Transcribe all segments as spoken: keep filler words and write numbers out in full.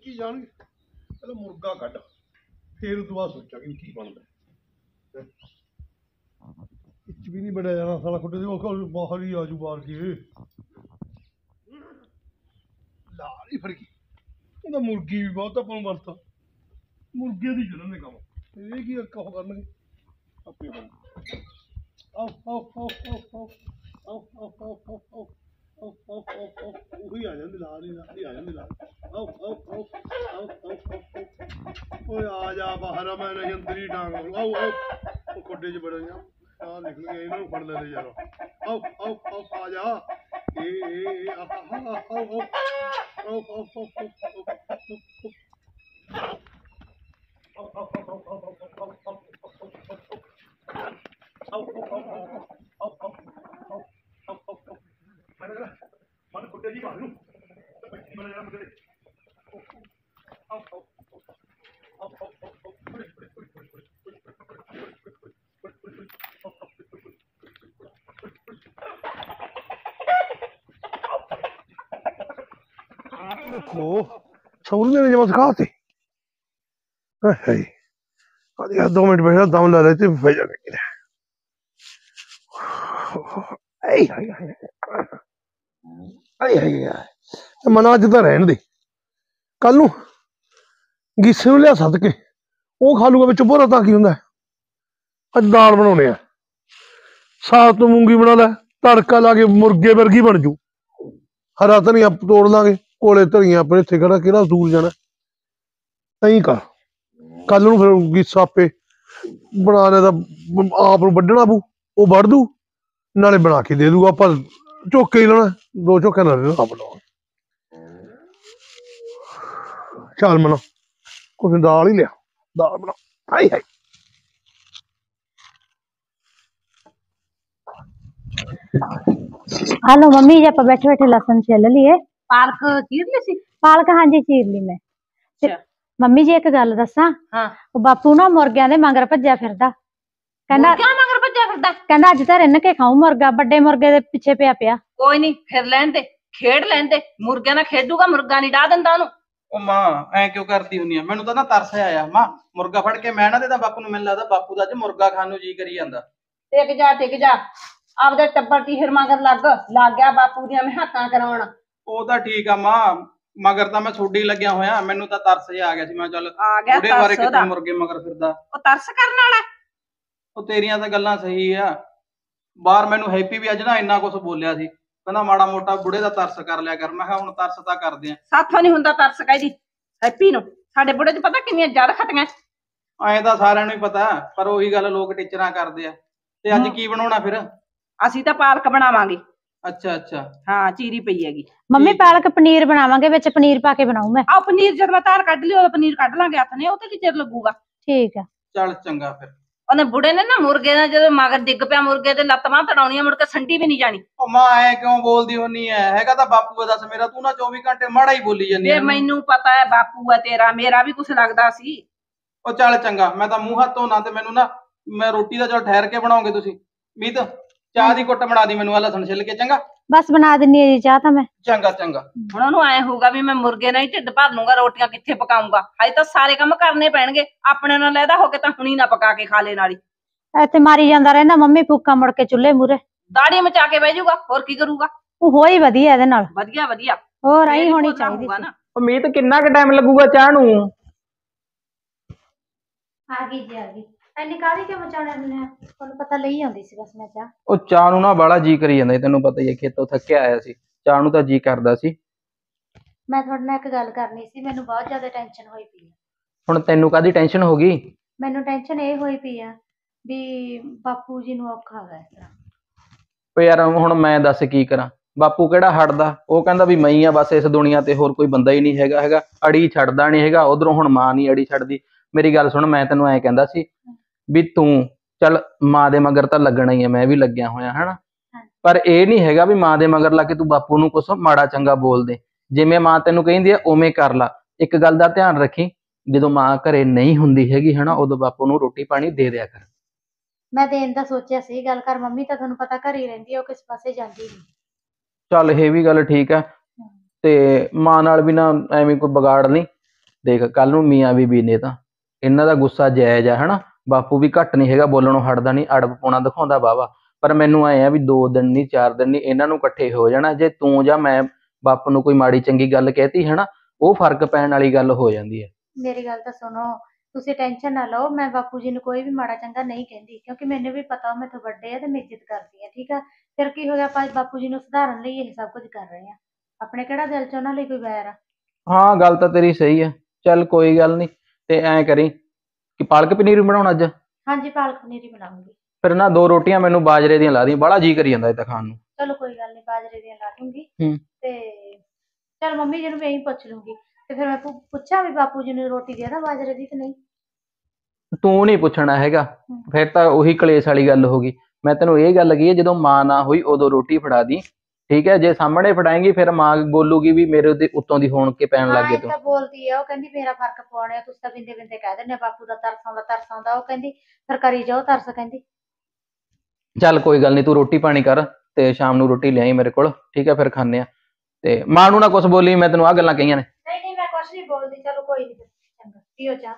की जाएंगे पहले मुर्गा कट फिर उस बाद सोचा कि की बनता भी नहीं बढ़िया जाना साला खुटे बाहर ही आजू बाहर के लाल ही फड़की मुर्गी भी बहुत अपन वरता मुर्गे की चलने काम ये की कहो करनगे आपे बन आओ आओ आओ आओ आओ आओ आओ आओ आओ आओ आओ आओ आओ आओ वही आ जाते लाल ही लाल ही आ जाते लाल आओ आओ आओ आओ आओ आओ ओए आ जा बाहर मैं नहीं अंदर ही डांग आओ आओ खुडे च बड़ा जा आ निकल गए इन्हों फड़ ले यार आओ आओ आओ आ जा ए ए आ आओ आओ आओ आओ देखो सौरी ने जब सिखाते दो मिनट बैठा दम ला लेते भेजा मना अज तो रहन दे कल नू गीसे नू लिया सद के वो खा लूगा बिच भोरा तां की हुंदा अज दाल बनाने आ साग तो मूंगी बना लै तड़का ला के मुर्गे वर्गी बन जू हरा धनिया तोड़ लांगे कोले धनिया अपने इत्थे खड़ा केड़ा दूर जाना नहीं कर कल नू फिर गीसा आपे बना ले आप वड्ढना पू वो वढ़ दू नाले बना के दे दूगा आप झोके ही लेना दो झोके ना आप लो चल मना कुछ दाल ही लिया दाल बना हाय हाय हेलो मम्मी जी आप बैठे बैठे लसन छिल लिए पालक चीर ली सी पालक हाँ जी चीर ली मैं अच्छा मम्मी जी एक गल दसा हाँ बापू ना मुर्गियां दे मगर भज्या फिरदा कहंदा क्या मगर भज्या फिरदा कहंदा अज तां रिन्न के खाऊं मुर्गा बड़े मुर्गे दे पिछे पिया पिया कोई नहीं फिर लैन दे खेड लैन दे मुर्गियां ना खेडूगा मुर्गा नहीं डाह दिंदा ओनू ओ मां ऐ क्यों करदी हुंदी है मैनू तां ना तरस आया मां मुर्गा फड़ के मैं ना देदा बापू नू मैनूं लगदा बापू दा अज मुर्गा खाण नू जी करी जांदा टिक जा टिक जा आपदे टब्बर टीहर मगर लग लग गया बापू दी मैं हक्कां कराउण ਉਹ ਤਾਂ ਠੀਕ ਆ ਮਾਂ ਮਗਰ ਤਾਂ ਮੈਂ ਛੋਡੀ ਲੱਗਿਆ ਹੋਇਆ ਮੈਨੂੰ ਤਾਂ ਤਰਸ ਜਿਹਾ ਆ ਗਿਆ ਸੀ ਮੈਂ ਚੱਲ ਆ ਗਿਆ ਉਹਦੇ ਬਾਰੇ ਤਰਸ ਕਿਤੇ ਉਹਦਾ ਮੁਰਗੇ ਮਗਰ ਫਿਰਦਾ ਉਹ ਤਰਸ ਕਰਨ ਵਾਲਾ ਉਹ ਤੇਰੀਆਂ ਤਾਂ ਗੱਲਾਂ ਸਹੀ ਆ ਬਾਹਰ ਮੈਨੂੰ ਹੈਪੀ ਵੀ ਅੱਜ ਨਾ ਇੰਨਾ ਕੁਝ ਬੋਲਿਆ ਸੀ ਕਹਿੰਦਾ ਮਾੜਾ ਮੋਟਾ ਬੁੜੇ ਦਾ ਤਰਸ ਕਰ ਲਿਆ ਕਰ ਮੈਂ ਕਿਹਾ ਹੁਣ ਤਰਸ ਤਾਂ ਕਰਦੇ ਆ ਸਾਥੋਂ ਨਹੀਂ ਹੁੰਦਾ ਤਰਸ ਕਹਿਦੀ ਹੈਪੀ ਨੂੰ ਸਾਡੇ ਬੁੜੇ 'ਚ ਪਤਾ ਕਿੰਨੀਆਂ ਜੜ ਖਟੀਆਂ ਐਂ ਤਾਂ ਸਾਰਿਆਂ ਨੂੰ ਹੀ ਪਤਾ ਪਰ ਉਹੀ ਗੱਲ ਲੋਕ ਟੀਚਰਾਂ ਕਰਦੇ ਆ ਤੇ ਅੱਜ ਕੀ ਬਣਾਉਣਾ ਫਿਰ ਅਸੀਂ ਤਾਂ ਪਾਲਕ ਬਣਾਵਾਂਗੇ अच्छा अच्छा हाँ चीरी पई हैगी मम्मी पालक पनीर बनावांगे विच पनीर पा के बनाऊं मैं आ पनीर जब मैं तार कढ लियो पनीर कढ लांगे हथ ने ओते की चिर लगूगा ठीक है चल चंगा फिर ओने बुढ़े ने ना मुर्गे ने जब मगर डिग पिया मुर्गे ते लत्त बांह तड़ाउणियां मुड़ के संडी भी नहीं जानी ओ मां ऐ क्यों बोलदी होनी है हैगा तां बापू दस मेरा तू ना चौबीस घंटे माड़ा ही बोली जानी ये मैनू पता है बापू है तेरा मेरा भी कुछ लगदा सी ओ चल चंगा मैं तां मुंह हाथ धोना ते मैनू ना मैं रोटी दा चल ठहर के बनाओगे तुसी मीत चाह दी कुट बना दी मैनू आ लहसुन छिल के चंगा बस बना दिन्नी है जी चाह तां मैं चंगा चंगा हुण ओनू ऐ होगा भी मैं मुर्गे नाल ही ढिड भर लूंगा रोटियां कित्थे पकाऊंगा हाई तां सारे काम करने पैणगे अपने नाल लैदा हो के तां हुणी ना पका के खा ले नाली इत्थे मारी जांदा रहिंदा मम्मी फूका मुड़ के चुल्हे मूरे दाड़ी मचा के बह जाऊगा होर की करूगा ਉਹ ਹੋਈ ਵਧੀਆ ਇਹਦੇ ਨਾਲ ਵਧੀਆ ਵਧੀਆ ਹੋਰ ਆਈ ਹੋਣੀ ਚਾਹੀਦੀ ਸੀ ਉਮੀਦ ਕਿੰਨਾ ਕੁ ਟਾਈਮ ਲੱਗੂਗਾ ਚਾਹ ਨੂੰ ਆ ਗਈ ਜੀ ਆ ਗਈ ਐਨੀ ਕਾਹਦੀ ਕਿਉਂ ਮਚਾਉਣੇ ਹੁੰਦੇ ਆ ਤੁਹਾਨੂੰ ਪਤਾ ਲਈ ਆਉਂਦੀ ਸੀ ਬਸ ਮੈਂ ਚਾਹ ਉਹ ਚਾਹ ਨੂੰ ਨਾ ਬਾਲਾ ਜੀ ਕਰੀ ਜਾਂਦਾ ਤੈਨੂੰ ਪਤਾ ਹੀ ਹੈ ਖੇਤੋਂ ਥੱਕਿਆ ਆਇਆ ਸੀ ਚਾਹ ਨੂੰ ਤਾਂ ਜੀ ਕਰਦਾ ਸੀ ਮੈਂ ਤੁਹਾਡੇ ਨਾਲ ਇੱਕ ਗੱਲ ਕਰਨੀ ਸੀ ਮੈਨੂੰ ਬਹੁਤ ਜ਼ਿਆਦਾ ਟੈਨਸ਼ਨ ਹੋਈ ਪਈ ਆ ਹੁਣ ਤੈਨੂੰ ਕਾਹਦੀ ਟੈਨਸ਼ਨ ਹੋ ਗਈ ਮੈਨੂੰ ਟੈਨਸ਼ਨ ਇਹ ਹੋਈ ਪਈ ਆ ਵੀ ਬਾਪੂ ਜੀ ਨੂੰ ਔਖਾ ਹੋਇਆ ਇਸ ਤਰ੍ਹਾਂ ਓ ਯਾਰ ਹੁਣ ਮੈਂ ਦੱਸ ਕੀ ਕਰਾਂ ਬਾਪੂ ਕਿਹੜਾ ਹਟਦਾ ਉਹ ਕਹਿੰਦਾ ਵੀ ਮੈਂ ਹੀ ਆ ਬਸ ਇਸ ਦੁਨੀਆ ਤੇ ਹੋਰ ਕੋਈ ਬੰਦਾ ਹੀ ਨਹੀਂ ਹੈਗਾ ਹੈਗਾ ਅੜੀ ਛੱਡਦਾ ਨਹੀਂ ਹੈਗਾ ਉਧਰੋਂ ਹੁਣ ਮਾਂ ਨਹੀਂ ਅੜੀ ਛੱਡਦੀ ਮੇਰੀ ਗੱਲ ਸੁਣ ਮੈਂ ਤੈਨੂੰ ਐਂ ਕਹਿੰਦਾ ਸੀ ਵੀ ਤੂੰ ਚੱਲ ਮਾਂ ਦੇ ਮਗਰ ਤਾਂ ਲੱਗਣਾ ਹੀ ਹੈ ਮੈਂ ਵੀ ਲੱਗਿਆ ਹੋਇਆ ਹਨਾ ਪਰ ਇਹ ਨਹੀਂ ਹੈਗਾ ਵੀ ਮਾਂ ਦੇ ਮਗਰ ਲਾ ਕੇ ਤੂੰ ਬਾਪੂ ਨੂੰ ਕੁਛ ਮਾੜਾ ਚੰਗਾ ਬੋਲ ਦੇ ਜਿਵੇਂ ਮਾਂ ਤੈਨੂੰ ਕਹਿੰਦੀ ਆ ਉਵੇਂ ਕਰ ਲਾ ਇੱਕ ਗੱਲ ਦਾ ਧਿਆਨ ਰੱਖੀ ਜਦੋਂ ਮਾਂ ਘਰੇ ਨਹੀਂ ਹੁੰਦੀ ਹੈਗੀ ਹਨਾ ਉਦੋਂ ਬਾਪੂ ਨੂੰ ਰੋਟੀ ਪਾਣੀ ਦੇ ਦਿਆ ਕਰ ਮੈਂ ਦੇਣ ਦਾ ਸੋਚਿਆ ਸੀ ਗੱਲ ਕਰ ਮੰਮੀ ਤਾਂ ਤੁਹਾਨੂੰ ਪਤਾ ਘਰ ਹੀ ਰਹਿੰਦੀ ਆ ਉਹ ਕਿਸ ਪਾਸੇ ਜਾਂਦੀ ਨਹੀਂ ਚੱਲ ਇਹ ਵੀ ਗੱਲ ਠੀਕ ਆ ਤੇ ਮਾਂ ਨਾਲ ਵੀ ਨਾ ਐਵੇਂ ਕੋਈ ਵਿਗਾੜ ਨਹੀਂ ਦੇਖ ਕੱਲ ਨੂੰ ਮੀਆਂ ਬੀਬੀ ਨੇ ਤਾਂ ਇਹਨਾਂ ਦਾ ਗੁੱਸਾ ਜਾਇਜ਼ ਆ ਹਨਾ। ਬਾਪੂ ਵੀ ਘੱਟ ਨਹੀਂ ਹੈਗਾ, ਬੋਲਣੋਂ ਹਟਦਾ ਨਹੀਂ, ਅੜਬ ਪਾਉਣਾ ਦਿਖਾਉਂਦਾ ਵਾਹਵਾ। ਪਰ ਮੈਨੂੰ ਐ ਆ ਵੀ ਦੋ ਦਿਨ ਨਹੀਂ ਚਾਰ ਦਿਨ ਨਹੀਂ ਇਹਨਾਂ ਨੂੰ ਇਕੱਠੇ ਹੋ ਜਾਣਾ। ਜੇ ਤੂੰ ਜਾਂ ਮੈਂ ਬਾਪੂ ਨੂੰ ਕੋਈ ਮਾੜੀ ਚੰਗੀ ਗੱਲ ਕਹਿਤੀ ਹਨਾ, ਉਹ ਫਰਕ ਪੈਣ ਵਾਲੀ ਗੱਲ ਹੋ ਜਾਂਦੀ ਹੈ। ਮੇਰੀ ਗੱਲ ਤਾਂ ਸੁਣੋ, ਤੁਸੀਂ ਟੈਨਸ਼ਨ ਨਾ ਲਓ, ਮੈਂ ਬਾਪੂ ਜੀ ਨੂੰ ਕੋਈ ਵੀ ਮਾੜਾ ਚੰਗਾ ਨਹੀਂ ਕਹਿੰਦੀ, ਕਿਉਂਕਿ ਮੈਨੂੰ ਵੀ ਪਤਾ ਉਹ ਮੈਥੋਂ ਵੱਡੇ ਆ ਤੇ ਮੈਂ ਇੱਜ਼ਤ ਕਰਦੀ ਆ। ਠੀਕ ਆ, ਫਿਰ ਕੀ ਹੋ ਗਿਆ, ਆਪਾਂ ਬਾਪੂ ਜੀ ਨੂੰ ਸੁਧਾਰਨ ਲਈ ਇਹ ਸਭ ਕੁਝ ਕਰ ਰਹੇ ਆ। ਆਪਣੇ ਕਿਹੜਾ ਦਿਲ 'ਚ ਉਹਨਾਂ ਲਈ ਕੋਈ ਵੈਰ ਆ। ਹਾਂ ਗੱਲ ਤਾਂ ਤੇਰੀ ਸਹੀ ਹੈ, ਚੱਲ ਕੋਈ ਗੱਲ ਨਹੀਂ। ਤੇ ਐਂ ਕਰੀ ਕਿ ਪਾਲਕ ਪਨੀਰ ਬਣਾਉਣਾ ਅੱਜ। ਹਾਂਜੀ, ਪਾਲਕ ਪਨੀਰ ਹੀ ਬਣਾਉਂਗੀ। ਫਿਰ ਨਾ ਦੋ ਰੋਟੀਆਂ ਮੈਨੂੰ ਬਾਜਰੇ ਦੀਆਂ ਲਾ ਦੀ, ਬੜਾ ਜੀ ਕਰੀ ਜਾਂਦਾ ਇਹ ਤਾਂ ਖਾਣ ਨੂੰ। ਚਲੋ ਕੋਈ ਗੱਲ ਨਹੀਂ, ਬਾਜਰੇ ਦੀਆਂ ਲਾ ਦੂੰਗੀ। ਹੂੰ। ਤੇ ਚਲ ਮੰਮੀ ਜੀ ਨੂੰ ਮੈਂ ਇਹੀ ਪੁੱਛ ਲੂੰਗੀ। ਤੇ ਫਿਰ ਮੈਂ ਪੁ- ਪੁੱਛਾਂ ਵੀ ਬਾਪੂ ਜੀ ਨੂੰ ਰੋਟੀ ਦੇ ਦਾਂ ਬਾਜਰੇ ਦੀ ਕਿ ਨਹੀਂ। ਤੂੰ ਨਹੀਂ ਪੁੱਛਣਾ ਹੈਗਾ, ਫਿਰ ਤਾਂ ਉਹੀ ਕਲੇਸ਼ ਵਾਲੀ ਗੱਲ ਹੋ ਗਈ। ਮੈਂ ਤੈਨੂੰ ਇਹ ਗੱਲ ਕਹੀ ਹੈ, ਜਦੋਂ ਮਾਂ ਨਾ ਹੋਈ ਉਦੋਂ ਰੋਟੀ ਫੜਾ ਦੀ, ਠੀਕ ਹੈ। ਜੇ ਸਾਹਮਣੇ ਫੜਾਏਂਗੀ ਫਿਰ ਮਾਂ ਬੋਲੂਗੀ ਵੀ ਮੇਰੇ ਉੱਤੇ ਉੱਤੋਂ ਦੀ ਹੋਣ ਕੇ ਪੈਣ ਲੱਗ ਹਾਂ ਗਏ ਇਹ ਤੂੰ। ਤਾਂ ਬੋਲਦੀ ਆ, ਉਹ ਕਹਿੰਦੀ ਮੇਰਾ ਫਰਕ ਪਾਉਣਾ, ਤੁਸੀਂ ਤਾਂ ਬਿੰਦੇ ਬਿੰਦੇ ਕਹਿ ਦਿੰਦੇ ਆ, ਬਾਪੂ ਦਾ ਤਰਸ ਆਉਂਦਾ ਤਰਸ ਆਉਂਦਾ। ਉਹ ਕਹਿੰਦੀ ਫਿਰ ਕਰੀ ਜਾਓ ਤਰਸ, ਕਹਿੰਦੀ। ਚੱਲ ਕੋਈ ਗੱਲ ਨਹੀਂ, ਤੂੰ ਰੋਟੀ ਪਾਣੀ ਕਰ ਤੇ ਸ਼ਾਮ ਨੂੰ ਰੋਟੀ ਲਿਆਈ ਮੇਰੇ ਕੋਲ, ਠੀਕ ਹੈ। ਫਿਰ ਖਾਂਦੇ ਆ। ਤੇ ਮਾਂ ਨੂੰ ਨਾ ਕੁਛ ਬੋਲੀ, ਮੈਂ ਤੈਨੂੰ ਆਹ ਗੱਲਾਂ ਕਹੀਆਂ ਨੇ। ਨਹੀਂ ਨਹੀਂ, ਮੈਂ ਕੁਛ ਨਹੀਂ ਬੋਲਦੀ। ਚਲੋ ਕੋਈ ਨਹੀਂ, ਚੰਗਾ ਪੀਓ ਚਾਹ।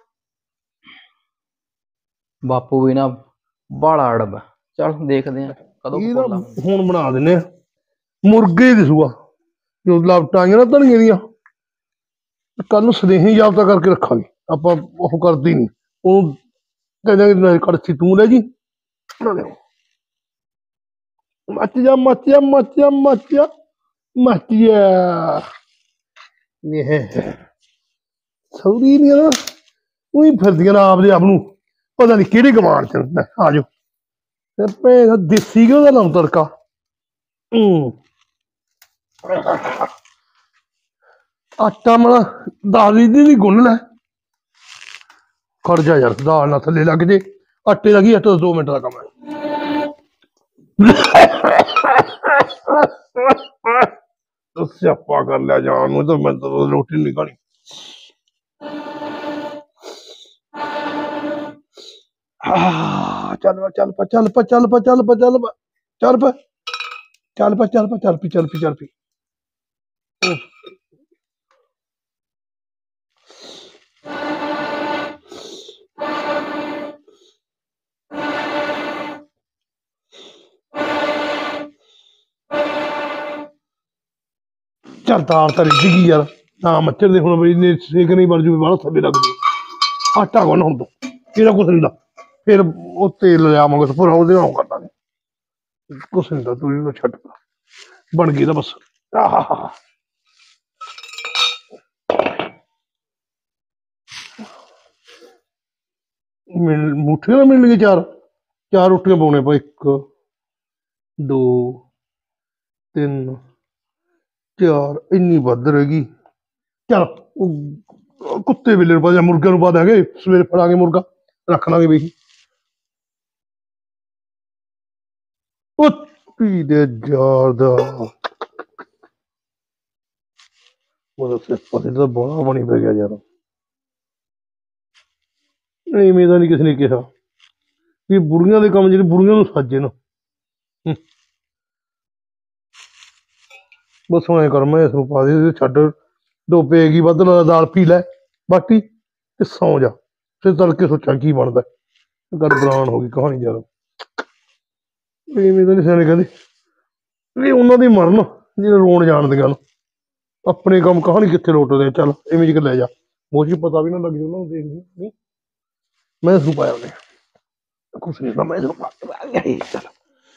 ਬਾਪੂ ਵੀ ਨਾ ਬਾਲਾ ਅੜਬ। ਚੱਲ ਦੇਖਦੇ ਆ ਕਦੋਂ ਇਹ ਬੋਲਾਂ। ਨਾ ਹੁਣ ਬਣਾ ਦਿੰਨੇ ਆ ਮੁਰਗੇ ਦੀ ਸੂਆ, ਜੋ ਲਾਪਟਾਂ ਆਈਆਂ ਨਾ ਧਨੀਏ ਦੀਆਂ, ਕੱਲ ਨੂੰ ਸਨੇਹੀ ਜਾਬਤਾ ਕਰਕੇ ਰੱਖਾਂਗੇ ਆਪਾਂ। ਉਹ ਕਰਦੀ ਨਹੀਂ, ਉਹ ਕਹਿੰਦੇ ਕੜਛੀ ਤੂੰ ਲੈ ਜੀ, ਮੱਚ ਜਾ ਮੱਚ ਜਾ ਮੱਚ ਜਾ ਮੱਚ ਜਾ ਮੱਚ ਜਾ। ਇਹ ਸੌਰੀ ਨਹੀਂ ਨਾ, ਉਹੀ ਫਿਰਦੀਆਂ ਨਾ ਆਪਦੇ ਆਪ ਨੂੰ ਪਤਾ ਨਹੀਂ ਕਿਹੜੇ ਗਵਾਨ ਚ। ਆ ਜਾਓ ਤੇ ਭੈਣ ਦੇਸੀ ਘਿਓ ਦਾ ਲਾਉਂ ਤੜਕਾ। ਹੂੰ, ਆਟਾ ਮਲਾ ਦਾਲ ਦੀ ਵੀ ਗੁੰਨ ਲੈ। ਖੜ ਜਾ ਯਾਰ, ਦਾਲ ਨਾ ਥੱਲੇ ਲੱਗ ਜੇ। ਆਟੇ ਦਾ ਕੀ, ਆਟਾ ਤਾਂ ਦੋ ਮਿੰਟ ਦਾ ਕੰਮ ਹੈ। ਸਿਆਪਾ ਕਰ ਲਿਆ ਜਾਨ ਨੂੰ, ਤਾਂ ਮੈਂ ਤਾਂ ਰੋਟੀ ਨਹੀਂ ਖਾਣੀ। ਚੱਲ ਪਾ ਚੱਲ ਪਾ ਚੱਲ ਪਾ ਚੱਲ ਪਾ ਚੱਲ ਪਾ ਚੱਲ ਪਾ ਚੱਲ ਪਾ ਚੱਲ ਪਾ ਚੱਲ ਪਾ ਚੱਲ ਪੀ ਚੱਲ ਪੀ ਚੱਲ ਪੀ। ਚੱਲ ਦਾਲ ਤਾਂ ਰਿੱਝ ਗਈ ਯਾਰ, ਨਾ ਮੱਛਰ ਦੇ ਹੁਣ ਬਈ ਨੇ ਸੇਕ ਨਹੀਂ ਬਣ ਜੂ, ਬਾਹਲਾ ਥੱਲੇ ਲੱਗ ਜੂ। ਆਟਾ ਗੁੰਨ ਹੁਣ ਤੋਂ, ਇਹਦਾ ਕੁਛ ਨਹੀਂ ਦਾ। ਫਿਰ ਉਹ ਤੇਲ ਲਿਆਵਾਂਗੇ ਪੂਰਾ, ਉਹਦੇ ਨਾਲ ਕਰ ਦਾਂਗੇ। ਕੁਛ ਨਹੀਂ ਦਾ, ਤੂੰ ਇਹਨੂੰ ਛੱਡ, ਬਣ ਗਈ ਤਾਂ ਬਸ। ਆਹ ਮਿਲ ਮੁੱਠੀਆਂ ਤਾਂ ਮਿਲਣਗੀਆਂ ਚਾਰ, ਚਾਰ ਰੋਟੀਆਂ ਪਾਉਣੇ ਪਾ। ਇੱਕ ਦੋ ਤਿੰਨ ਚਾਰ, ਇੰਨੀ ਵੱਧ ਰਹਿ ਗਈ। ਚੱਲ ਉਹ ਕੁੱਤੇ ਬਿੱਲੇ ਨੂੰ ਪਾ ਜਾਂ ਮੁਰਗੇ ਨੂੰ ਪਾ ਦਾਂਗੇ, ਸਵੇਰੇ ਫੜਾਂਗੇ ਮੁਰਗਾ, ਰੱਖ ਲਾਂਗੇ ਬਈ। ਕੁੱਤੀ ਦੇ ਯਾਰ ਦਾ ਉਹਦਾ ਸਿਰ ਤਾਂ ਬੜਾ ਬਣੀ ਪੈ ਗਿਆ ਯਾਰ। ਇਵੇਂ ਦਾ ਨਹੀਂ ਕਿਸੇ ਨੇ ਕਿਹਾ ਵੀ ਬੁੜੀਆਂ ਦੇ ਕੰਮ ਜਿਹੜੇ ਬੁੜੀਆਂ ਨੂੰ ਸਾਜੇ ਨਾ। ਬਸ ਐਂ ਕਰ, ਮੈਂ ਇਸ ਨੂੰ ਪਾ ਦੇ, ਛੱਡ ਡੋਬੇਗੀ ਵੱਧ ਲਾ, ਦਾਲ ਪੀ ਲੈ ਬਾਕੀ ਤੇ ਸੌਂ ਜਾ। ਫਿਰ ਤੜਕੇ ਸੋਚਾਂ ਕੀ ਬਣਦਾ। ਗੱਲ ਬਰਾਨ ਹੋ ਗਈ ਕਹਾਣੀ ਯਾਰ। ਇਵੇਂ ਤਾਂ ਨਹੀਂ ਸਿਆਣੇ ਕਹਿੰਦੇ ਵੀ ਉਹਨਾਂ ਦੀ ਮਰਨ ਜਿਹਨੇ ਰੋਣ ਜਾਣਦੀਆਂ ਨੂੰ, ਆਪਣੇ ਕੰਮ ਕਹਾਣੀ ਕਿੱਥੇ ਲੋਟਦੇ। ਚੱਲ ਇਵੇਂ ਜਿਹਾ ਲੈ ਜਾ, ਮੋਜੀ ਪਤਾ ਵੀ ਨਾ ਲੱਗ ਜਾ ਉਹਨਾਂ ਨੂੰ। ਦੇਖਦੀ ਨਹੀਂ ਮੈਂ ਇਸ ਨੂੰ ਪਾਇਆ ਉਹਨੇ ਕੁਛ ਨਹੀਂ, ਮੈਂ ਇਸ ਨੂੰ ਪਾ ਚੱਲ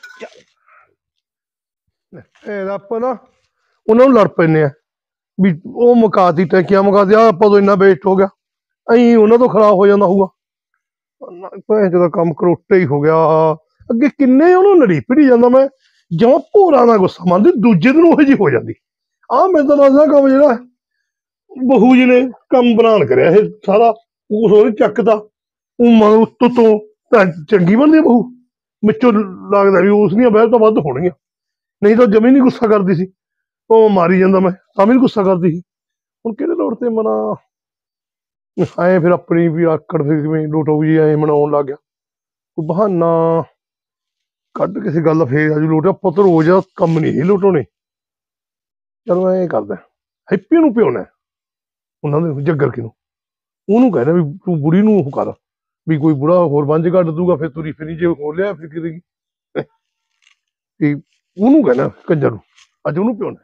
ਚੱਲ ਆਪਾਂ ਨਾ ਉਹਨਾਂ ਨੂੰ ਲੜ ਪੈਂਦੇ ਆ ਵੀ ਉਹ ਮੁਕਾਤੀ ਟੈਂਕੀਆਂ ਮੁਕਾ ਦਿਆ, ਆਪਾਂ ਤੋਂ ਇੰਨਾ ਵੇਸਟ ਹੋ ਗਿਆ। ਅਹੀਂ ਉਹਨਾਂ ਤੋਂ ਖਰਾਬ ਹੋ ਜਾਂਦਾ ਹੋਊਗਾ। ਭੈਣ ਚੋਦ ਦਾ ਕੰਮ ਕਰੋਟੇ ਹੀ ਹੋ ਗਿਆ। ਅੱਗੇ ਕਿੰਨੇ ਉਹਨੂੰ ਲੜੀ ਭਿੜੀ ਜਾਂਦਾ, ਮੈਂ ਜਮਾਂ ਭੋਰਾ ਦਾ ਗੁੱਸਾ ਮੰਨਦੀ, ਦੂਜੇ ਦਿਨ ਉਹੋ ਜਿਹੀ ਹੋ ਜਾਂਦੀ। ਆਹ ਮੈਂ ਤਾਂ ਦੱਸਦਾ ਕੰਮ ਜਿਹੜਾ ਬਹੂ ਜੀ ਨੇ ਕੰਮ ਬਣਾਉਣ ਕਰਿਆ ਇਹ ਸਾਰਾ, ਉਸ ਉਹਨੇ ਚੱਕਦਾ ਉਹ ਮਨ ਉੱਤੋਂ ਤੋਂ ਤਾਂ ਚੰਗੀ ਬਣਦੀ ਬਹੂ, ਵਿੱਚੋਂ ਲੱਗਦਾ ਵੀ ਉਸ ਦੀਆਂ ਵਹਿਰ ਤਾਂ ਵੱਧ ਹੋਣਗੀਆਂ। ਨਹੀਂ ਤਾਂ ਜਮੀ ਨਹੀਂ ਗੁੱਸਾ ਕਰਦੀ ਸੀ, ਉਹ ਮਾਰੀ ਜਾਂਦਾ ਮੈਂ ਤਾਂ ਵੀ ਗੁੱਸਾ ਕਰਦੀ ਸੀ। ਹੁਣ ਕਿਹੜੇ ਲੋੜ ਤੇ ਮਨਾ ਐਂ ਫਿਰ ਆਪਣੀ ਵੀ ਆਕੜ ਫਿਰ ਕਿਵੇਂ ਲੋਟੋ ਵੀ ਐਂ ਮਨਾਉਣ ਲੱਗ ਗਿਆ। ਕੋਈ ਬਹਾਨਾ ਕੱਢ ਕਿਸੇ ਗੱਲ ਫੇਰ ਆਜੂ ਲੋਟ। ਆਪਾਂ ਤਾਂ ਰੋਜ਼ ਆ ਕੰਮ ਨਹੀਂ ਸੀ ਲੋਟਾਉਣੇ। ਚਲੋ ਐਂ ਕਰਦਾ, ਹੈਪੀ ਨੂੰ ਪਿਉਣਾ ਉਹਨਾਂ ਦੇ ਜੱਗਰ ਕੀ ਨੂੰ, ਉਹਨੂੰ ਕਹਿਣਾ ਵੀ ਤੂੰ ਬੁੜੀ ਨੂੰ ਉਹ ਕਰ ਵੀ ਕੋਈ ਬੁੜਾ ਹੋਰ ਬੰਜ ਕੱਢ ਦੂਗਾ ਫਿਰ ਤੁਰੀ ਫਿਰੀ ਜੇ ਹੋਰ ਲਿਆ ਫਿਰ ਕਰੇਗੀ ਤੇ ਉਹਨੂੰ ਕਹਿਣਾ ਕੰਜਰ ਨੂੰ ਅੱਜ ਉਹਨੂੰ ਪਿਉਣਾ।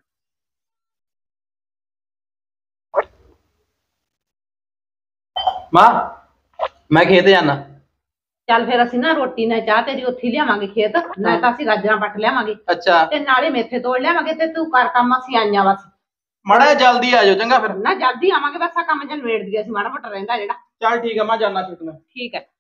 ਮਾਂ ਮੈਂ ਖੇਤ ਜਾਣਾ। ਚੱਲ ਫਿਰ ਅਸੀਂ ਨਾ ਰੋਟੀ ਨਾਲ ਚਾਹ ਤੇਰੀ ਉੱਥੇ ਲਿਆਵਾਂਗੇ ਖੇਤ, ਨਾ ਤਾਂ ਅਸੀਂ ਗਾਜਰਾਂ ਪੱਟ ਲਿਆਵਾਂਗੇ ਅੱਛਾ ਤੇ ਨਾਲੇ ਮੇਥੇ ਤੋੜ ਲਿਆਵਾਂਗੇ ਤੇ ਤੂੰ ਕਰ ਕੰਮ, ਅਸੀਂ ਆਈਆਂ ਬਸ। ਮਾੜਾ ਜਿਹਾ ਜਲਦੀ ਆ ਜਾਓ ਚੰਗਾ ਫਿਰ। ਨਾ ਜਲਦੀ ਆਵਾਂਗੇ, ਬਸ ਆ ਕੰਮ ਜਨ ਵੇੜ ਦਈਏ, ਅਸੀਂ ਮਾੜਾ ਮੋਟਾ ਰਹਿੰਦਾ ਜਿਹੜਾ। ਚੱਲ ਠੀਕ ਆ ਮੈਂ ਜਾਣਾ ਛੁੱਟਣਾ। ਠੀਕ ਹੈ।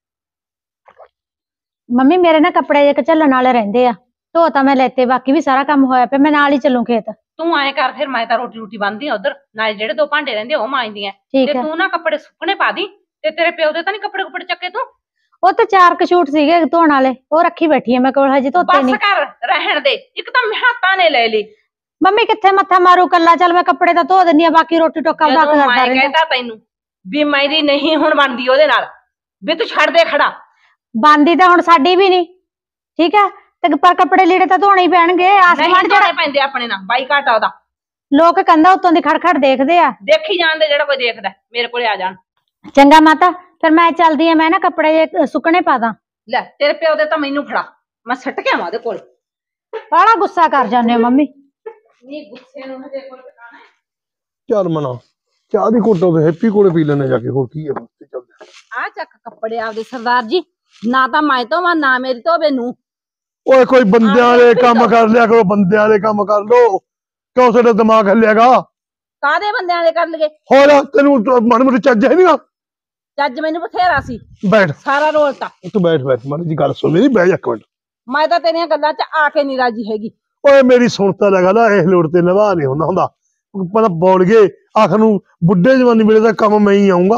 ਮੰਮੀ ਮੇਰੇ ਨਾ ਕੱਪੜੇ ਜੇ ਝੱਲਣ ਵਾਲੇ ਰਹਿੰਦੇ ਆ, ਧੋ ਤਾਂ ਮੈਂ ਲੈਤੇ, ਬਾਕੀ ਵੀ ਸਾਰਾ ਕੰਮ ਹੋਇਆ ਪਿਆ, ਮੈਂ ਨਾਲ ਹੀ ਚੱਲੂ ਖੇਤ। ਤੂੰ ਆਏ ਕਰ ਫਿਰ, ਮੈਂ ਤਾਂ ਰੋਟੀ ਰੋਟੀ ਬੰਨਦੀ ਆ ਉਧਰ, ਨਾਲੇ ਜਿਹੜੇ ਦੋ ਭਾਂਡੇ ਰਹਿੰਦੇ ਉਹ ਮਾਂਜਦੀਆਂ ਠੀਕ ਤੇ ਹੈ। ਤੂੰ ਨਾ ਕੱਪੜੇ ਸੁੱਕਣੇ ਪਾ ਦੀ। ਤੇ ਤੇਰੇ ਪਿਓ ਦੇ ਤਾਂ ਨਹੀਂ ਕੱਪੜੇ ਕੁੱਪੜੇ ਚੱਕੇ ਤੂੰ? ਉਹ ਤਾਂ ਚਾਰ ਕਸ਼ੂਟ ਸੀਗੇ ਧੋਣ ਵਾਲੇ, ਉਹ ਰੱਖੀ ਬੈਠੀ ਆ ਮੈਂ ਕੋਲ, ਹਜੇ ਧੋਤੇ ਬਸ ਨਹੀਂ। ਕਰ, ਰਹਿਣ ਦੇ। ਇੱਕ ਤਾਂ ਹੱਥਾਂ ਨੇ ਲੈ ਲਈ। ਮੰਮੀ ਕਿੱਥੇ ਮੱਥਾ ਮਾਰੂ ਕੱਲਾ, ਚੱਲ ਮੈਂ ਕੱਪੜੇ ਤਾਂ ਧੋ ਦਿੰਦੀ ਆ, ਬਾਕੀ ਰੋਟੀ ਟੋਕਾ ਉਹਦਾ ਜਦੋਂ ਕਰਦਾ ਮੈਂ ਰਹਿੰਦਾ। ਕਹਿੰਦਾ ਤੈਨੂੰ ਵੀ ਮੇਰੀ ਨਹੀਂ ਹੁਣ ਬਣਦੀ ਉਹਦੇ ਨਾਲ, ਵੀ ਤੂੰ ਛੱਡ ਦੇ ਖੜਾ। ਬੰਦੀ ਤਾਂ ਹੁਣ ਸਾਡੀ ਵੀ ਨਹੀਂ, ਠੀਕ ਹੈ, ਤੇ ਪਰ ਕੱਪੜੇ ਲੀੜੇ ਤਾਂ ਧੋਣੇ ਹੀ ਪੈਣਗੇ। ਆਸਮਾਨ ਨਹੀਂ ਜਿਹੜਾ ਧੋਣੇ ਪੈਂਦੇ ਆਪਣੇ ਨਾਲ, ਬਾਈਕਾਟ ਆ ਉਹਦਾ। ਲੋਕ ਕੰਧਾਂ ਉੱਤੋਂ ਦੀ ਖੜਖੜ ਦੇਖਦੇ ਆ। ਦੇਖੀ ਜਾਣਦੇ ਜਿਹੜਾ ਕੋਈ ਦੇਖਦਾ, ਮੇਰੇ ਕੋਲੇ ਆ ਜਾਣ। ਚੰਗਾ ਮਾਤਾ, ਫਿਰ ਮੈਂ ਚੱਲਦੀ ਆ, ਮੈਂ ਨਾ ਕੱਪੜੇ ਜੇ ਸੁੱਕਣੇ ਪਾ ਦਾਂ। ਲੈ ਤੇਰੇ ਪਿਓ ਦੇ ਤਾਂ ਮੈਨੂੰ ਫੜਾ, ਮੈਂ ਸੱਟ ਕੇ ਆਵਾਂ ਉਹਦੇ ਕੋਲ। ਬੜਾ ਗੁੱਸਾ ਕਰ ਜਾਂਦੇ ਹੋ ਮੰਮੀ। ਨਹੀਂ ਗੁੱਸੇ ਨੂੰ ਹਜੇ ਕੋਲ ਟਿਕਾਣਾ ਹੈ। ਚੱਲ ਮਨਾ ਚਾਹ ਦੀ ਘੁੱਟ ਉਹਦੇ ਹੈਪੀ ਕੋਲੇ ਪੀ ਲੈਣੇ ਜਾ ਕੇ, ਹੋਰ ਕੀ ਹੈ ਬਸ ਤੇ ਚੱਲਦੇ। ਆ ਚੱਕ ਕੱਪੜੇ ਆਪਦੇ ਸਰਦਾਰ ਜੀ, ਨਾ ਤਾਂ ਮੈਂ ਧੋਵਾਂ ਨਾ ਮੇਰੀ ਧੋਵੇ ਨੂੰ। ਓਏ ਕੋਈ ਬੰਦਿਆਂ ਵਾਲੇ ਕੰਮ ਕਰ ਲਿਆ ਕਰੋ, ਬੰਦਿਆਂ ਵਾਲੇ ਕੰਮ ਕਰ ਲੋ, ਕਿਉਂ ਸਾਡਾ ਦਿਮਾਗ ਹੱਲਿਆਗਾ? ਕਾਹਦੇ ਬੰਦਿਆਂ ਦੇ ਕਰ ਲਗੇ? ਹੋਰ ਤੈਨੂੰ ਮਾੜੀ ਮੋਟੀ ਚੱਜ ਹੈ ਨੀਗਾ? ਜੱਜ ਮੈਨੂੰ ਬਥੇਰਾ ਸੀ, ਬੈਠ ਸਾਰਾ ਰੋਲਤਾ। ਤੂੰ ਬੈਠ ਬੈਠ ਮਾੜੀ ਜੀ ਗੱਲ ਸੁਣ ਮੇਰੀ, ਬਹਿ ਜਾ ਇੱਕ ਮਿੰਟ। ਮੈਂ ਤਾਂ ਤੇਰੀਆਂ ਗੱਲਾਂ 'ਚ ਆ ਕੇ ਨਹੀਂ ਰਾਜੀ ਹੈਗੀ। ਓਏ ਮੇਰੀ ਸੁਣਤਾ ਲਗਾ ਲਾ, ਇਹ ਲੋੜ ਤੇ ਨਿਭਾ ਨਹੀਂ ਹੁੰਦਾ ਹੁੰਦਾ, ਪਤਾ ਬੋਲ ਗਏ ਆਖਰ ਨੂੰ ਬੁੱਢੇ ਜਵਾਨੀ ਵੇਲੇ ਦਾ ਕੰਮ ਮੈਂ ਹੀ ਆਉਂਗਾ।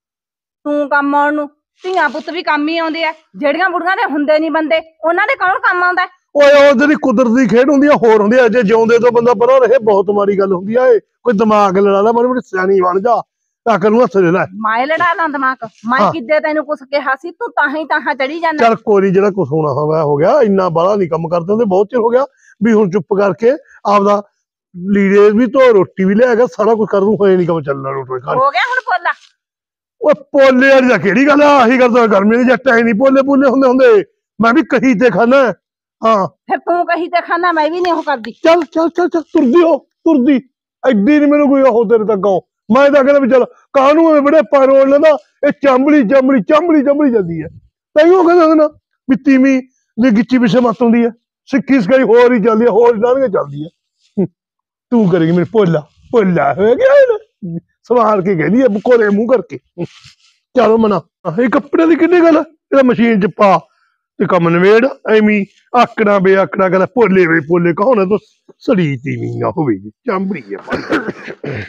ਤੂੰ ਕੰਮ ਆਉਣ ਨੂੰ, ਧੀਆਂ ਪੁੱਤ ਵੀ ਕੰਮ ਹੀ ਆਉਂਦੇ ਆ। ਜਿਹੜੀਆਂ ਬੁੜੀਆਂ ਦੇ ਹੁੰਦੇ ਨਹੀਂ ਬੰਦੇ, ਉਹਨਾਂ ਦੇ ਕੌਣ ਕੰਮ ਆਉਂਦਾ? ਓਏ ਉਹ ਜਿਹੜੀ ਕੁਦਰਤ ਦੀ ਖੇਡ ਹੁੰਦੀ ਆ ਹੋਰ ਹੁੰਦੀ ਆ, ਜੇ ਜਿਉਂਦੇ ਤੋਂ ਬੰਦਾ ਪਰਾਂ ਰਹੇ ਬਹੁਤ ਮਾੜੀ ਗੱਲ ਹੁੰਦੀ ਆ। ਇਹ ਕੋਈ ਦਿਮਾਗ ਲੜਾ ਲਾ, ਮਾੜੀ ਮੋਟੀ ਸਿਆਣੀ ਬਣ ਜਾ, ਆਖਰ ਨੂੰ ਹੱਥ ਦੇ ਲੈ। ਮੈਂ ਲੜਾ ਲਾਂ ਦਿਮਾਗ? ਮੈਂ ਕਿੱਦੇ ਤੈਨੂੰ ਕੁਛ ਕਿਹਾ ਸੀ? ਤੂੰ ਤਾਂ ਹੀ ਤਾਂ ਚੜੀ ਜਾਂਦਾ। ਚੱਲ ਕੋਈ ਨੀ, ਜਿਹੜਾ ਕੁਛ ਹੋਣਾ ਹੋਇਆ ਹੋ ਗਿਆ, ਇੰਨਾ ਬਾਹਲਾ ਨਹੀਂ ਕੰਮ ਕਰਦੇ ਹੁੰਦੇ, ਬਹੁਤ ਚਿਰ ਹੋ ਗਿਆ ਵੀ ਹੁਣ ਚੁੱਪ ਕਰਕੇ ਆਪਦਾ ਲੀੜੇ ਵੀ ਧੋ, ਰੋਟੀ ਵੀ ਲਿਆਗਾ, ਸਾਰਾ ਕੁਝ ਕਰ ਦੂੰ, ਹੋਏ ਨਹੀਂ ਕੰਮ ਚੱਲਣਾ ਰੋਟੀ ਖਾ। ਹੋ ਗਿਆ ਹੁਣ ਪੋਲਾ? ਓਏ ਪੋਲੇ ਵਾਲੀ ਦਾ ਕਿਹੜੀ ਗੱਲ ਆ, ਆਹੀ ਕਰਦਾ ਗਰਮੀ ਦੇ ਜੱਟ ਐ ਨਹੀਂ ਪੋਲੇ ਪੋਲੇ ਹੁੰਦੇ ਹੁੰਦੇ, ਮੈਂ ਵੀ ਕਹੀ ਤੇ ਖਾਣਾ। ਹਾਂ ਫਿਰ ਤੂੰ ਕਹੀ ਤੇ ਖਾਣਾ, ਮੈਂ ਵੀ ਨਹੀਂ ਉਹ ਕਰਦੀ। ਚੱਲ ਚੱਲ ਚੱਲ ਚੱਲ ਤੁਰਦੀ ਹੋ ਤੁਰਦੀ, ਐਡੀ ਨੀ ਮੈਨੂੰ ਕੋਈ ਉਹ ਤੇਰੇ ਤੱਕ ਆਓ। ਮੈਂ ਤਾਂ ਕਹਿੰਦਾ ਵੀ ਚੱਲ ਕਾਹਨੂੰ ਬੜੇ ਪਾਰੋਲ ਲੈਂਦਾ, ਇਹ ਚੰਬਲੀ ਚੰਬਲੀ ਚੰਬਲੀ ਚੰਬਲੀ ਜਾਂਦੀ ਹੈ। ਤਾਈਓ ਕਹਿੰਦਾ ਹੁੰਦਾ ਵੀ ਤੀਵੀਂ ਦੀ ਗਿੱਚੀ ਪਿੱਛੇ ਮੱਤ ਹੁੰਦੀ ਹੈ, ਸਿੱਖੀ ਸਿਖਾਈ ਹੋਰ ਹੀ ਚੱਲਦੀ ਹੈ, ਹੋਰ ਲਾਣੀਆਂ ਚੱਲਦੀ ਹੈ। ਤੂੰ ਕਰੇਗੀ ਮੇਰੇ ਪੋਲਾ ਪੋਲਾ ਹੋ ਗਿਆ, ਸਵਾਰ ਕੇ ਕਹਿੰਦੀ ਹੈ ਕੋਲੇ ਮੂੰਹ ਕਰਕੇ। ਚਲੋ ਮਨਾ, ਇਹ ਕੱਪੜੇ ਦੀ ਕਿੰਨੀ ਗੱਲ, ਇਹਦਾ ਮਸ਼ੀਨ ਚ ਪਾ ਤੇ ਕੰਮ ਨਵੇੜ। ਐਵੇਂ ਆਕੜਾ ਬੇ ਆਕੜਾ ਕਹਿੰਦਾ ਪੋਲੇ ਵੇ ਪੋਲੇ ਕਹੋਣਾ ਤਾਂ ਸੜੀ ਤੀਵੀਂ ਨਾ ਹੋਵੇ ਜੀ, ਚੰਬੜੀ ਹੈ।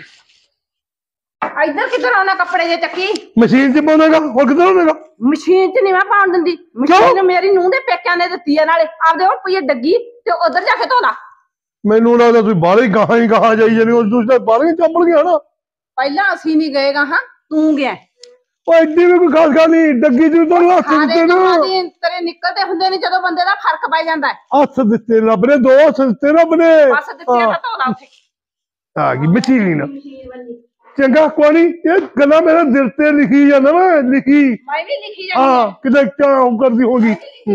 ਇੱਧਰ ਕਿੱਧਰ ਆਉਣਾ ਕੱਪੜੇ ਜੇ ਚੱਕੀ? ਮਸ਼ੀਨ ਚ ਪਾਉਣਾਗਾ, ਹੋਰ ਕਿੱਧਰ ਹੋਣਾਗਾ? ਮਸ਼ੀਨ 'ਚ ਨਹੀਂ ਮੈਂ ਪਾਉਣ ਦਿੰਦੀ। ਮਸ਼ੀਨ ਮੇਰੀ ਨੂੰਹ ਦੇ ਪੇਕਿਆਂ ਨੇ ਦਿੱਤੀ ਹੈ, ਨਾਲੇ ਆਪਦੇ ਉਹ ਪਈ ਡੱਗੀ ਤੇ ਉਧਰ ਜਾ ਕੇ ਧੋ ਲਾ। ਮੈਨੂੰ ਲੱਗਦਾ ਤੁਸੀਂ ਬਾਹਲੇ ਹੀ ਗਾਹਾਂ ਹੀ ਗਾਹਾਂ ਜਾਈ ਜਾਂਦੇ ਹੋ, ਤੁਸੀਂ ਤਾਂ ਬਾਹਲੇ ਚੰਬਲ ਗਿਆ ਨਾ। ਪਹਿਲਾਂ ਅਸੀਂ ਨਹੀਂ ਗਏ ਗਾ, ਹਾਂ ਤੂੰ ਗਿਆ। ਉਹ ਐਡੀ ਵੀ ਕੋਈ ਖਾਸ ਗੱਲ ਨਹੀਂ, ਡੱਗੀ ਜੀ ਤੁਹਾਨੂੰ ਹੱਥ ਦਿੱਤੇ ਨਾ, ਤੇਰੇ ਨਿਕਲਦੇ ਹੁੰਦੇ ਨਹੀਂ ਜਦੋਂ ਬੰਦੇ ਦਾ ਫਰਕ ਪੈ ਜਾਂਦਾ ਹੈ। ਹੱਥ ਦਿੱਤੇ ਰੱਬ ਨੇ, ਦੋ ਹੱਥ ਦਿੱਤੇ ਰੱਬ ਨੇ। ਬਸ ਦਿੱਤੇ ਤਾਂ ਧੋ ਲਾ ਉੱਥੇ। ਆ ਗਈ ਮਸ਼ੀਨ ਨਾ, ਚੰਗਾ ਕੋਈ ਨੀ, ਇਹ ਗੱਲਾਂ ਮੇਰੇ ਦਿਲ ਤੇ ਲਿਖੀ ਜਾਂਦਾ ਵਾ, ਲਿਖੀ। ਮੈਂ ਵੀ ਲਿਖੀ ਜਾਂਦੀ ਹਾਂ ਕਿਤੇ ਕਿਉਂ ਕਰਦੀ ਹੋਗੀ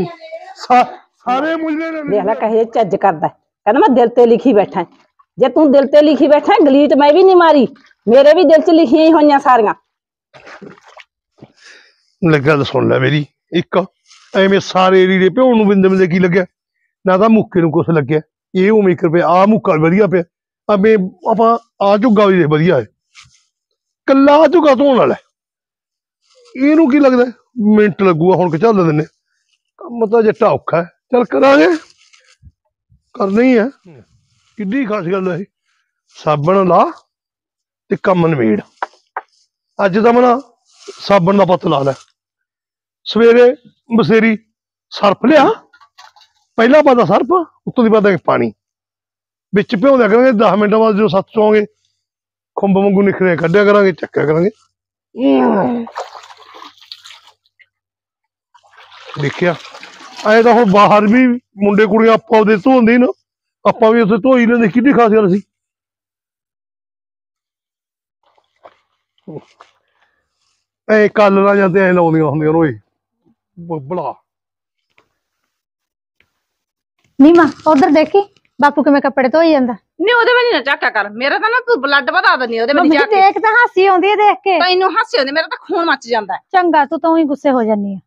ਸਾਰੇ ਮੁੰਡੇ ਨੇ। ਦੇਖ ਲੈ ਕਹੇ ਚੱਜ ਕਰਦਾ, ਕਹਿੰਦਾ ਮੈਂ ਦਿਲ ਤੇ ਲਿਖੀ ਬੈਠਾ। ਜੇ ਤੂੰ ਦਿਲ ਤੇ ਲਿਖੀ ਬੈਠਾ, ਗਲੀਟ ਮੈਂ ਵੀ ਨਹੀਂ ਮਾਰੀ, ਮੇਰੇ ਵੀ ਦਿਲ 'ਚ ਲਿਖੀਆਂ ਹੀ ਹੋਈਆਂ ਸਾਰੀਆਂ। ਲੱਗਾ ਤਾਂ ਸੁਣ ਲੈ ਮੇਰੀ ਇੱਕ, ਐਵੇਂ ਸਾਰੇ ਰੀੜੇ ਭਿਉਣ ਨੂੰ ਬਿੰਦੇ ਬਿੰਦੇ ਕੀ ਲੱਗਿਆ, ਨਾ ਤਾਂ ਮੁੱਕੇ ਨੂੰ ਕੁਛ ਲੱਗਿਆ, ਇਹ ਉਵੇਂ ਇੱਕ ਰੁਪਏ ਆ ਮੁੱਕਾ ਵਧੀਆ ਪਿਆ, ਐਵੇਂ ਆਪਾਂ ਆ ਝੁੱਗਾ ਵੀ ਵਧੀਆ ਹੈ, ਕੱਲਾ ਝੁੱਗਾ ਧੋਣ ਵਾਲਾ, ਇਹਨੂੰ ਕੀ ਲੱਗਦਾ ਮਿੰਟ ਲੱਗੂਗਾ ਹੁਣ ਕਿ ਚੱਲ ਦਿੰਦੇ। ਕੰਮ ਤਾਂ ਜੱਟਾ ਔਖਾ ਹੈ, ਚੱਲ ਕਰਾਂਗੇ, ਕਰਨਾ ਹੀ ਹੈ, ਕਿੱਡੀ ਖਾਸ ਗੱਲ ਹੈ। ਸਾਬਣ ਲਾ ਤੇ ਕੰਮ ਨਵੇੜ, ਅੱਜ ਤਾਂ ਮਨਾ ਸਾਬਣ ਦਾ ਪੱਤ ਲਾ ਲੈ, ਸਵੇਰੇ ਬਸੇਰੀ ਸਰਫ ਲਿਆ, ਪਹਿਲਾਂ ਪਾਦਾ ਸਰਫ, ਉੱਤੋਂ ਦੀ ਪਾਦਾ ਪਾਣੀ, ਵਿੱਚ ਭਿਉਂਦਿਆ ਕਰਾਂਗੇ, ਦਸ ਮਿੰਟਾਂ ਬਾਅਦ ਜਦੋਂ ਸੱਤ ਸੌਂਗੇ ਖੁੰਬ ਵਾਂਗੂ ਨਿਕਲੇ ਕੱਢਿਆ ਕਰਾਂਗੇ, ਚੱਕਿਆ ਕਰਾਂਗੇ। ਦੇਖਿਆ ਐ ਤਾਂ ਹੁਣ ਬਾਹਰ ਵੀ ਮੁੰਡੇ ਕੁੜੀਆਂ ਆਪਾਂ ਉਹਦੇ ਧੋਂਦੇ ਨਾ, ਆਪਾਂ ਵੀ ਉੱਥੇ ਧੋਈ ਲੈਂਦੇ, ਕਿੰਨੀ ਖਾਸ ਗੱਲ ਸੀ। ਐ ਕੱਲ ਨਾ ਜਾਂਦੇ ਐ ਲਾਉਂਦੀਆਂ ਹੁੰਦੀਆਂ ਓਏ ਬਲਾ। ਨੀਮਾ ਉਧਰ ਦੇਖੀ ਬਾਪੂ ਕਿਵੇਂ ਕੱਪੜੇ ਧੋਈ ਜਾਂਦਾ। ਨਹੀਂ ਉਹਦੇ ਵਿੱਚ ਨਾ ਝਾਕਾ ਕਰ, ਮੇਰਾ ਤਾਂ ਨਾ ਤੂੰ ਬਲੱਡ ਵਧਾ ਦਿੰਦੀ ਉਹਦੇ ਵਿੱਚ ਮੰਮੀ ਜਾ ਕੇ। ਦੇਖ ਤਾਂ ਹਾਸੀ ਆਉਂਦੀ ਹੈ ਦੇਖ ਕੇ। ਤੈਨੂੰ ਹਾਸੇ ਆਉਂਦੇ, ਮੇਰਾ ਤਾਂ ਖੂਨ ਮੱਚ ਜਾਂਦਾ ਹੈ। ਚੰਗਾ ਤੂੰ ਤਾਂ ਹੀ ਗੁੱਸੇ ਹੋ ਜਾਨੀ ਆ।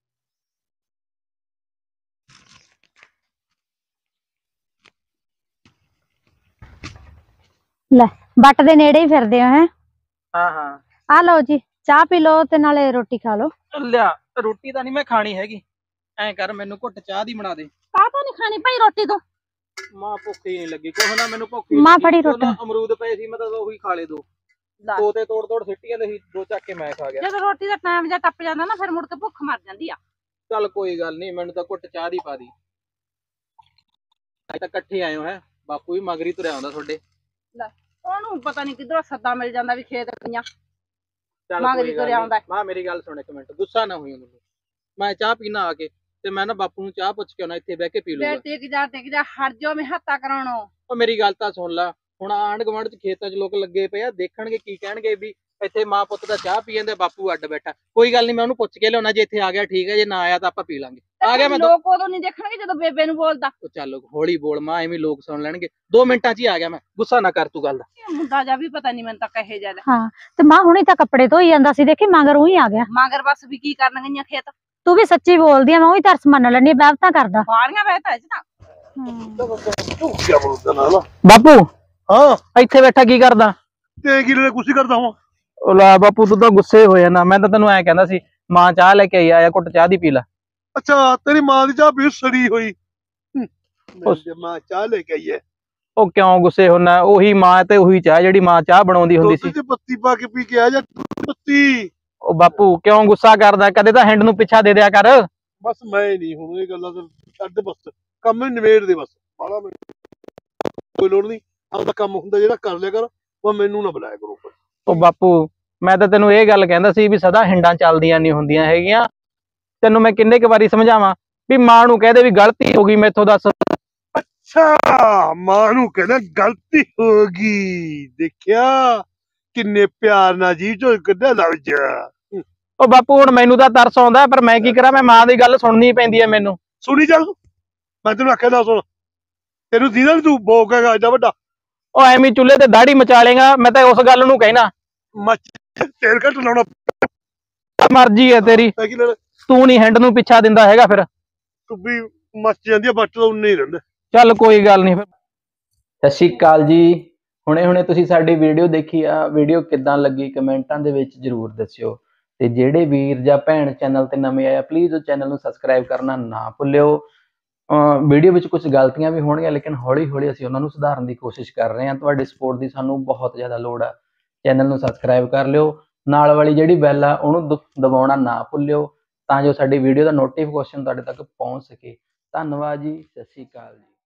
ਲੈ ਬੱਟ ਦੇ ਨੇੜੇ ਹੀ ਫਿਰਦੇ ਹੋ ਹੈ। ਹਾਂ ਹਾਂ ਆ ਲਓ ਜੀ ਚਾਹ ਪੀ ਲਓ ਤੇ ਨਾਲੇ ਰੋਟੀ ਖਾ ਲਓ। ਲਿਆ ਰੋਟੀ ਤਾਂ ਨਹੀਂ ਮੈਂ ਖਾਣੀ ਹੈਗੀ, ਐਂ ਕਰ ਮੈਨੂੰ ਘੁੱਟ ਚਾਹ ਦੀ ਬਣਾ ਦੇ। ਕਾਹ ਤੋਂ ਨਹੀਂ ਖਾਣੀ ਭਾਈ ਰੋਟੀ ਤੂੰ? ਮਾਂ ਭੁੱਖ ਹੀ ਨਹੀਂ ਲੱਗੀ ਕੁਛ ਨਾ, ਮੈਨੂੰ ਭੁੱਖ ਹੀ ਮਾਂ ਲੱਗੀ। ਫੜੀ ਉਹ ਰੋਟੀ। ਨਾ ਅਮਰੂਦ ਪਏ ਸੀ, ਮੈਂ ਤਾਂ ਉਹੀ ਖਾ ਲਏ ਦੋ। ਤੋਤੇ ਤੋੜ ਤੋੜ ਸਿੱਟੀਆਂ ਦੇ ਸੀ, ਦੋ ਚੱਕ ਕੇ ਮੈਂ ਖਾ ਗਿਆ। ਜਦੋਂ ਰੋਟੀ ਦਾ ਟਾਈਮ ਜਾਂ ਟੱਪ ਜਾਂਦਾ ਨਾ ਫਿਰ ਮੁੜ ਕੇ ਭੁੱਖ ਮਰ ਜਾਂਦੀ ਆ। ਚੱਲ ਕੋਈ ਗੱਲ ਨਹੀਂ, ਮੈਨੂੰ ਤਾਂ ਘੁੱਟ ਚਾਹ ਦੀ ਪਾ ਦੀ। ਅੱਜ ਤਾਂ ਇਕੱਠੇ ਆਏ ਹੋ ਹੈ, ਬਾਪੂ ਵੀ ਮਗਰੀ ਤੁਰਿਆ ਆਉਂਦਾ ਤੁਹਾਡੇ। ਲੈ ਉਹਨੂੰ ਪਤਾ ਨਹੀਂ ਕਿੱਧਰੋਂ ਸੱਦਾ ਮਿਲ ਜਾਂਦਾ ਵੀ ਖੇਤ ਗਈਆਂ। ਚੱਲ ਮਗਰੀ ਕੋਈ ਗੱਲ ਤੁਰਿਆ ਆਉਂਦਾ। ਨੀ। ਮਾਂ ਮੇਰੀ ਗੱਲ ਸੁਣ ਇੱਕ ਮਿੰਟ, ਗੁੱਸਾ ਨਾ ਹੋਈ ਮੈਨੂੰ। ਮੈਂ ਚਾਹ ਪੀਣਾ ਆ ਕੇ ਤੇ ਮੈਂ ਨਾ ਬਾਪੂ ਨੂੰ ਚਾਹ ਪੁੱਛ ਕੇ ਆਉਣਾ, ਇੱਥੇ ਬਹਿ ਕੇ ਪੀ ਲੂਗਾ। ਟਿਕ ਜਾ ਟਿਕ ਜਾ ਹਟ ਜਾਓ, ਮੈਂ ਹੱਤਾ ਕਰਾਉਣੋ। ਉਹ ਮੇਰੀ ਗੱਲ ਤਾਂ ਸੁਣ ਲੈ, ਹੁਣ ਆਂਢ ਗੁਆਂਢ ਚ ਖੇਤਾਂ ਚ ਲੋਕ ਲੱਗੇ ਪਏ ਆ, ਦੇਖਣਗੇ ਕੀ ਕਹਿਣਗੇ ਵੀ ਇੱਥੇ ਮਾਂ ਪੁੱਤ ਦਾ ਚਾਹ ਪੀ ਜਾਂਦੇ, ਬਾਪੂ ਅੱਡ ਬੈਠਾ। ਕੋਈ ਗੱਲ ਨਹੀਂ, ਮੈਂ ਉਹਨੂੰ ਪੁੱਛ ਕੇ ਲਿਆਉਣਾ, ਜੇ ਇੱਥੇ ਆ ਗਿਆ ਠੀਕ ਹੈ, ਜੇ ਨਾ ਆਇਆ ਤਾਂ ਆਪਾਂ ਪੀ ਲਾਂਗੇ। ਆ ਗਿਆ ਮੈਂ। ਲੋਕ ਉਦੋਂ ਨਹੀਂ ਦੇਖਣਗੇ ਜਦੋਂ ਬੇਬੇ ਨੂੰ ਬੋਲਦਾ। ਉਹ ਚੱਲ ਹੌਲੀ ਬੋਲ ਮਾਂ, ਐਵੇਂ ਲੋਕ ਸੁਣ ਲੈਣਗੇ। ਦੋ ਮਿੰਟਾਂ ਚ ਹੀ ਆ ਗਿਆ ਮੈਂ, ਗੁੱਸਾ ਨਾ ਕਰ ਤੂੰ ਗੱਲ ਦਾ। ਇਹ ਮੁੰਡਾ ਜਾ ਵੀ ਪਤਾ ਨਹੀਂ ਮੈਨੂੰ ਤਾਂ ਕਹੇ ਜਾ। ਹਾਂ ਤੇ ਮਾਂ ਹੁਣੀ ਤਾਂ ਕੱਪੜੇ ਧੋਈ ਜਾਂਦਾ ਸੀ, ਦੇਖੀ ਮਗਰ ਉਹੀ ਆ ਗਿਆ। ਮਗਰ ਬਸ ਵੀ ਕੀ ਕਰਨ ਗਈਆਂ ਖੇਤ? ਤੂੰ ਵੀ ਸੱਚੀ ਬੋਲਦੀ ਆ, ਮੈਂ ਉਹੀ ਤਰਸ ਮੰਨ ਲੈਣੀ ਬਹਿਬਤਾਂ ਕਰਦਾ। ਬਾਲੀਆਂ ਬਹਿਤਾ ਇਹ ਚ ਤਾਂ। ਤੂੰ ਕੀ ਬੋਲਦਾ ਨਾ ਬਾਪੂ ਹਾਂ ਇੱਥੇ ਬੈਠਾ ਕੀ ਕਰਦਾ? ਤੇ ਕੀ ਲੈ ਕੁਛ ਕਰਦਾ ਹਾਂ। ਉਹ ਲੈ ਬਾਪੂ ਤੂੰ ਤਾਂ ਗੁੱਸੇ ਹੋ ਜਾਣਾ, ਮੈਂ ਤਾਂ ਤੈਨੂੰ ਐਂ ਕਹਿੰਦਾ ਸੀ ਮਾਂ ਚਾਹ ਲੈ ਕੇ ਆਈ ਆ, ਘੁੱਟ ਚਾਹ ਦੀ ਪੀ ਲੈ। ਅੱਛਾ ਤੇਰੀ ਮਾਂ ਦੀ ਚਾਹ ਵੀ ਸੜੀ ਹੋਈ। ਮੇਰੀ ਮਾਂ ਚਾਹ ਲੈ ਕੇ ਆਈ ਹੈ। ਉਹ ਕਿਉਂ ਗੁੱਸੇ ਹੋਣਾ? ਉਹੀ ਮਾਂ ਤੇ ਉਹੀ ਚਾਹ ਜਿਹੜੀ ਮਾਂ ਚਾਹ ਬਣਾਉਂਦੀ ਹੁੰਦੀ ਸੀ। ਦੁੱਧ ਚ ਪੱਤੀ ਪਾ ਕੇ ਪੀ ਕੇ ਆ ਜਾ ਪੱਤੀ। ਉਹ ਬਾਪੂ ਕਿਉਂ ਗੁੱਸਾ ਕਰਦਾ? ਕਦੇ ਤਾਂ ਹੈਂਡ ਨੂੰ ਪਿੱਛਾ ਦੇ ਦਿਆ ਕਰ। ਬਸ ਮੈਂ ਨਹੀਂ ਹੁਣ ਇਹ ਗੱਲਾਂ ਤੇ ਛੱਡ, ਬਸ ਕੰਮ ਹੀ ਨਿਬੇੜ ਦੇ ਬਸ। ਬਾਲਾ ਕੋਈ ਲੋੜ ਨਹੀਂ, ਆਪਦਾ ਕੰਮ ਹੁੰਦਾ ਜਿਹੜਾ ਕਰ ਲਿਆ ਕਰ, ਉਹ ਮੈਨੂੰ ਨਾ ਬੁਲਾਇਆ ਕਰੋ। ਉਹ ਬਾਪੂ ਮੈਂ ਤਾਂ ਤੈਨੂੰ ਇਹ ਗੱਲ ਕਹਿੰਦਾ ਸੀ ਵੀ ਸਦਾ ਹਿੰਡਾਂ ਚੱਲਦੀਆਂ ਨਹੀਂ ਹੁੰਦੀਆਂ ਹੈਗੀਆਂ। ਤੈਨੂੰ ਮੈਂ ਕਿੰਨੇ ਕੁ ਵਾਰੀ ਸਮਝਾਵਾਂ ਵੀ ਮਾਂ ਨੂੰ ਕਹਦੇ ਵੀ ਗਲਤੀ ਹੋ ਗਈ ਮੈਥੋਂ, ਦੱਸ। ਅੱਛਾ ਮਾਂ ਨੂੰ ਕਹਿੰਦਾ ਗਲਤੀ ਹੋ ਗਈ, ਦੇਖਿਆ ਕਿੰਨੇ ਪਿਆਰ ਨਾਲ ਜੀ ਚੋ ਕੱਢਿਆ ਲਫ਼ਜ਼। ਉਹ ਬਾਪੂ ਹੁਣ ਮੈਨੂੰ ਤਾਂ ਤਰਸ ਆਉਂਦਾ, ਪਰ ਮੈਂ ਕੀ ਕਰਾਂ, ਮੈਂ ਮਾਂ ਦੀ ਗੱਲ ਸੁਣਨੀ ਪੈਂਦੀ ਹੈ ਮੈਨੂੰ। ਸੁਣੀ ਚੱਲ, ਮੈਂ ਤੈਨੂੰ ਆਖਿਆ ਨਾ ਸੁਣ, ਤੈਨੂੰ ਦੀਦਾ ਨੀ ਤੂੰ ਬੋਕ ਹੈਗਾ ਏਡਾ ਵੱਡਾ। ਉਹ ਐਵੇਂ ਚੁੱਲ੍ਹੇ ਤੇ ਦਾੜੀ ਮਚਾ ਲੇਗਾ, ਮੈਂ ਤਾਂ ਉਸ ਗੱਲ ਨੂੰ ਕਹਿਣਾ। ਮੱਚ ਤੇਲ ਘੱਟ ਲਾਉਣਾ ਮਰਜ਼ੀ ਹੈ ਤੇਰੀ, ਕੀ ਲੈਣਾ, ਤੂੰ ਨਹੀਂ ਹੈਂਡ ਨੂੰ ਪਿੱਛਾ ਦਿੰਦਾ ਹੈਗਾ ਫਿਰ। ਤੂੰ ਵੀ ਮੱਚ ਜਾਂਦੀ ਆ, ਬੱਟ ਤਾਂ ਉਨੇ ਹੀ ਰਹਿੰਦੇ। ਚੱਲ ਕੋਈ ਗੱਲ ਨਹੀਂ ਫਿਰ। ਸਤਿ ਸ਼੍ਰੀ ਅਕਾਲ ਜੀ। ਹੁਣੇ ਹੁਣੇ ਤੁਸੀਂ ਸਾਡੀ ਵੀਡੀਓ ਦੇਖੀ ਆ, ਵੀਡੀਓ ਕਿੱਦਾਂ ਲੱਗੀ ਕਮੈਂਟਾਂ ਦੇ ਵਿੱਚ ਜ਼ਰੂਰ ਦੱਸਿਓ। ਤੇ ਜਿਹੜੇ ਵੀਰ ਜਾਂ ਭੈਣ ਚੈਨਲ ਤੇ ਨਵੇਂ ਆਇਆ, ਪਲੀਜ਼ ਉਹ ਚੈਨਲ ਨੂੰ ਸਬਸਕ੍ਰਾਈਬ ਕਰਨਾ ਨਾ ਭੁੱਲਿਓ। ਵੀਡੀਓ ਵਿੱਚ ਕੁਝ ਗਲਤੀਆਂ ਵੀ ਹੋਣਗੀਆਂ, ਲੇਕਿਨ ਹੌਲੀ ਹੌਲੀ ਅਸੀਂ ਉਹਨਾਂ ਨੂੰ ਸੁਧਾਰਨ ਦੀ ਕੋਸ਼ਿਸ਼ ਕਰ ਰਹੇ ਹਾਂ। ਤੁਹਾਡੀ ਸਪੋਰਟ ਦੀ ਸਾਨੂੰ ਬਹੁਤ ਜ਼ਿਆਦਾ ਲੋੜ ਆ। ਚੈਨਲ ਨੂੰ ਸਬਸਕ੍ਰਾਈਬ ਕਰ ਲਿਓ, ਨਾਲ ਵਾਲੀ ਜਿਹੜੀ ਬੈਲ ਆ ਉਹਨੂੰ ਦਬਾਉਣਾ ਨਾ ਭੁੱਲਿਓ, ਤਾਂ ਜੋ ਸਾਡੀ ਵੀਡੀਓ ਦਾ ਨੋਟੀਫਿਕੇਸ਼ਨ ਤੁਹਾਡੇ ਤੱਕ ਪਹੁੰਚ ਸਕੇ। ਧੰਨਵਾਦ ਜੀ, ਸਤਿ ਸ਼੍ਰੀ ਅਕਾਲ ਜੀ।